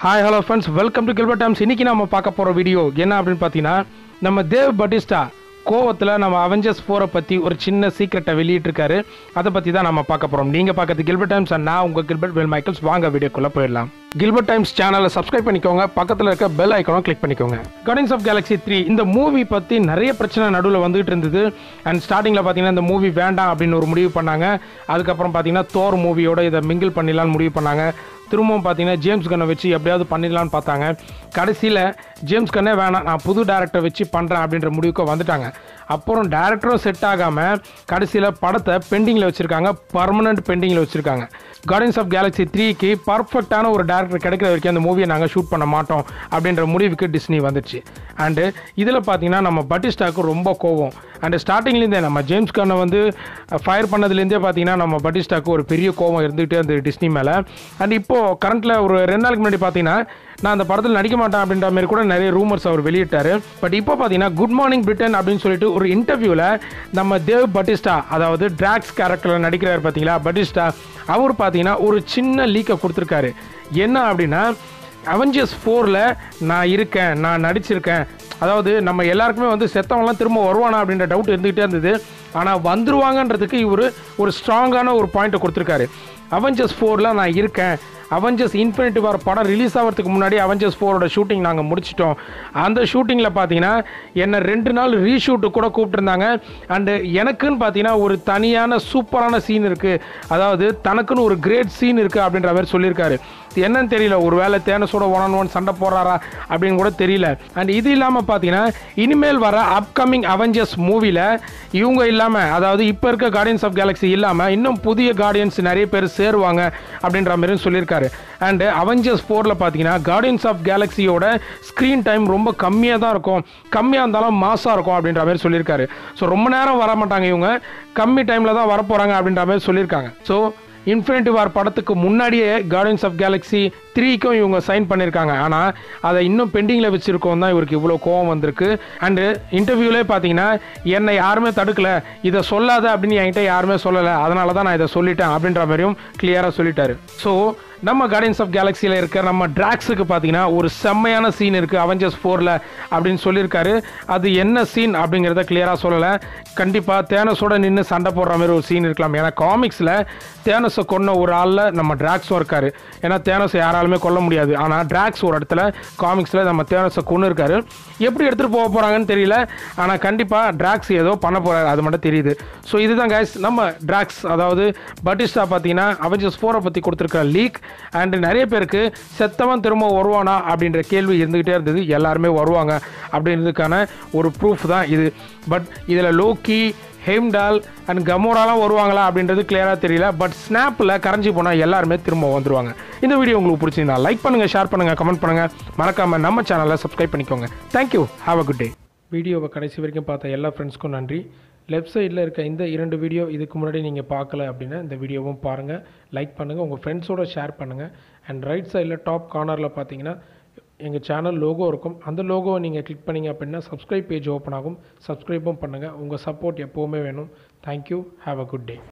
Hi, hello friends. Welcome to Gilbert Times. இன்னைக்கு நாம பார்க்க போற வீடியோ என்ன அப்படினு பாத்தீங்கன்னா நம்ம தேவ் பட்டிஸ்டா கோவத்துல நம்ம அவெஞ்சர்ஸ் 4 பத்தி ஒரு சின்ன சீக்ரெட்டை வெளியிட்டிருக்காரு. அத பத்தி தான் நாம பார்க்க போறோம். நீங்க பார்க்கிறது Gilbert Times and நான் உங்க Gilbert Will Michaels. வாங்க வீடியோக்குள்ள போயிடலாம். Gilbert Times சேனலை சப்ஸ்கிரைப் பண்ணிக்கோங்க. பக்கத்துல இருக்க பெல் ஐகானை கிளிக் பண்ணிக்கோங்க. Guardians of Galaxy 3 இந்த மூவி பத்தி நிறைய பிரச்சனை நடுவுல வந்துட்டு இருந்தது. அண்ட் ஸ்டார்டிங்ல பாத்தீங்கன்னா இந்த மூவி வேண்டாம் அப்படின்னு ஒரு முடிவு பண்ணாங்க. அதுக்கு அப்புறம் பாத்தீங்கன்னா தோர் மூவியோட இத மிங்கிள் பண்ணிடலாம்னு முடிவு பண்ணாங்க. திரும்பவும் பார்த்தீங்கன்னா ஜேம்ஸ் கன்னை வச்சு எப்படியாவது பண்ணிடலான்னு பார்த்தாங்க. கடைசியில் ஜேம்ஸ் கன்னே வேணாம், நான் புது டேரக்டர் வச்சு பண்ணுறேன் அப்படின்ற முடிவுக்கு வந்துட்டாங்க. அப்புறம் டேரக்டரும் செட் ஆகாமல் கடைசியில் படத்தை பெண்டிங்கில் வச்சுருக்காங்க, பர்மனெண்ட் பெண்டிங்கில் வச்சுருக்காங்க. கார்டியன்ஸ் ஆஃப் கேலக்ஸி 3க்கு பர்ஃபெக்டான ஒரு டேரக்டர் கிடைக்கிற வரைக்கும் அந்த மூவியை நாங்கள் ஷூட் பண்ண மாட்டோம் அப்படின்ற முடிவுக்கு டிஸ்னி வந்துச்சு. அண்டு இதில் பார்த்தீங்கன்னா நம்ம பட்டிஸ்டாவுக்கு ரொம்ப கோவம். அண்டு ஸ்டார்டிங்லேருந்தே நம்ம ஜேம்ஸ் கன்னை வந்து ஃபயர் பண்ணதுலேருந்தே பார்த்தீங்கன்னா நம்ம பட்டிஸ்டாவுக்கு ஒரு பெரிய கோவம் இருந்துகிட்டே இருந்தது டிஸ்னி மேலே. அண்ட் இப்போது கரண்ட்டில் ஒரு 2 நாளுக்கு முன்னாடி பார்த்தீங்கன்னா நான் அந்த படத்தில் நடிக்க மாட்டேன் அப்படின்ற மாதிரி கூட நிறைய ரூமர்ஸ் அவர் வெளியிட்டார். பட் இப்போ பார்த்தீங்கன்னா குட் மார்னிங் பிரிட்டன் அப்படின்னு சொல்லிட்டு ஒரு இன்டர்வியூவில் நம்ம தேவ் பட்டிஸ்டா, அதாவது டிராக்ஸ் கேரக்டரில் நடிக்கிறார் பார்த்தீங்களா பட்டிஸ்டா, அவர் பார்த்தீங்கன்னா ஒரு சின்ன லீக்கை கொடுத்துருக்காரு. என்ன அப்படின்னா அவெஞ்சர்ஸ் 4ல் நான் இருக்கேன், நான் நடிச்சிருக்கேன். அதாவது நம்ம எல்லாருக்குமே வந்து செத்தவங்களாம் திரும்ப வருவானா அப்படின்ற டவுட் இருந்துகிட்டே இருந்தது. ஆனால் வந்துருவாங்கன்றதுக்கு இவர் ஒரு ஸ்ட்ராங்கான ஒரு பாயிண்ட்டை கொடுத்துருக்காரு. அவெஞ்சர்ஸ் 4ல் நான் இருக்கேன். அவெஞ்சர்ஸ் இன்ஃபினிட்டி வார் படம் ரிலீஸ் ஆகிறதுக்கு முன்னாடி அவெஞ்சர்ஸ் 4ஓட ஷூட்டிங் நாங்கள் முடிச்சிட்டோம். அந்த ஷூட்டிங்கில் பார்த்தீங்கன்னா என்னை 2 நாள் ரீஷூட்டு கூட கூப்பிட்டுருந்தாங்க. அண்டு எனக்குன்னு பார்த்தீங்கன்னா ஒரு தனியான சூப்பரான சீன் இருக்குது, அதாவது தனக்குன்னு ஒரு கிரேட் சீன் இருக்குது அப்படின்ற மாதிரி சொல்லியிருக்காரு. என்னன்னு தெரியல, ஒரு வேளை தேனஸோட 1-on-1 சண்டை போடுறாரா அப்படின்னு கூட தெரியல. அண்ட் இது இல்லாமல் பார்த்தீங்கன்னா இனிமேல் வர அப்கமிங் அவெஞ்சர்ஸ் மூவியில் இவங்க இல்லாமல், அதாவது இப்போ இருக்க கார்டியன்ஸ் ஆஃப் கேலக்ஸி இல்லாமல் இன்னும் புதிய கார்டியன்ஸ் நிறைய பேர் சேருவாங்க அப்படின்ற மாதிரி சொல்லியிருக்காரு. அண்டு அவெஞ்சர்ஸ் 4ல் பார்த்தீங்கன்னா கார்டியன்ஸ் ஆஃப் கேலக்ஸியோட ஸ்க்ரீன் டைம் ரொம்ப கம்மியாக தான் இருக்கும், கம்மியாக இருந்தாலும் மாசாக இருக்கும் அப்படின்ற மாதிரி சொல்லியிருக்காரு. ஸோ ரொம்ப நேரம் வர மாட்டாங்க, இவங்க கம்மி டைமில் தான் வரப்போகிறாங்க அப்படின்ற மாதிரி சொல்லியிருக்காங்க. ஸோ இன்ஃபினிட்டி வார் படத்துக்கு முன்னாடியே கார்டியன்ஸ் ஆஃப் கேலக்ஸி 3க்கும் இவங்க சைன் பண்ணியிருக்காங்க. ஆனால் அதை இன்னும் பெண்டிங்கில் வச்சுருக்கோம் தான் இவருக்கு இவ்வளோ கோவம் வந்திருக்கு. அண்டு இன்டர்வியூலே பார்த்தீங்கன்னா என்னை யாருமே தடுக்கலை, இதை சொல்லாத அப்படின்னு என்கிட்ட யாருமே சொல்லலை, அதனால தான் நான் இதை சொல்லிட்டேன் அப்படின்ற மாதிரியும் கிளியராக சொல்லிட்டாரு. ஸோ நம்ம கார்டியன்ஸ் ஆஃப் கேலக்ஸியில் இருக்க நம்ம டிராக்ஸுக்கு பார்த்தீங்கன்னா ஒரு செம்மையான சீன் இருக்குது அவெஞ்சர்ஸ் 4ல் அப்படின்னு சொல்லியிருக்காரு. அது என்ன சீன் அப்படிங்கிறத கிளியராக சொல்லலை. கண்டிப்பாக தேனஸோட நின்று சண்டை போடுற மாதிரி ஒரு சீன் இருக்கலாம். ஏன்னா காமிக்ஸில் தேனஸை கொன்ன ஒரு ஆளில் நம்ம டிராக்ஸும் இருக்காரு. ஏன்னா தேனஸை யாராலுமே கொல்ல முடியாது. ஆனால் டிராக்ஸ் ஒரு இடத்துல காமிக்ஸில் நம்ம தேனஸை கொன்று இருக்காரு. எப்படி எடுத்துகிட்டு போக போகிறாங்கன்னு தெரியல. ஆனால் கண்டிப்பாக டிராக்ஸ் ஏதோ பண்ண போகிறாரு, அது மட்டும் தெரியுது. ஸோ இதுதான் கைஸ் நம்ம டிராக்ஸ், அதாவது பட்டிஸ்டா பார்த்தீங்கன்னா அவெஞ்சர்ஸ் 4 பற்றி கொடுத்துருக்க லீக். அண்ட் நிறைய பேருக்கு செத்தவன் திரும்ப வருவானா அப்படின்ற கேள்வி இருந்துகிட்டே இருந்தது. எல்லாருமே வருவாங்க அப்படின்றதுக்கான ஒரு ப்ரூஃப் தான் இது. பட் இதில் லோக்கி, ஹேம்டால் அண்ட் கமோராலாம் வருவாங்களா அப்படின்றது கிளியராக தெரியல. பட் ஸ்னாப்பில் கரைஞ்சி போனால் எல்லாருமே திரும்ப வந்துருவாங்க. இந்த வீடியோ உங்களுக்கு பிடிச்சிருந்தா லைக் பண்ணுங்கள், ஷேர் பண்ணுங்கள், கமெண்ட் பண்ணுங்கள். மறக்காமல் நம்ம சேனலை சப்ஸ்கிரைப் பண்ணிக்கோங்க. Thank you, have a good day. வீடியோவை கடைசி வரைக்கும் பார்த்த எல்லா ஃப்ரெண்ட்ஸ்க்கும் நன்றி. லெஃப்ட் சைடில் இருக்க இந்த 2 வீடியோ இதுக்கு முன்னாடி நீங்கள் பார்க்கல அப்படின்னா இந்த வீடியோவும் பாருங்கள், லைக் பண்ணுங்கள், உங்கள் ஃப்ரெண்ட்ஸோடு ஷேர் பண்ணுங்கள். அண்ட் ரைட் சைடில் டாப் கார்னரில் பார்த்தீங்கன்னா எங்கள் சேனல் லோகோ இருக்கும். அந்த லோகோவை நீங்கள் கிளிக் பண்ணிங்க அப்படின்னா சப்ஸ்கிரைப் பேஜ் ஓப்பன் ஆகும். சப்ஸ்கிரைப்பும் பண்ணுங்கள். உங்கள் சப்போர்ட் எப்போவுமே வேணும். Thank you, have a good day.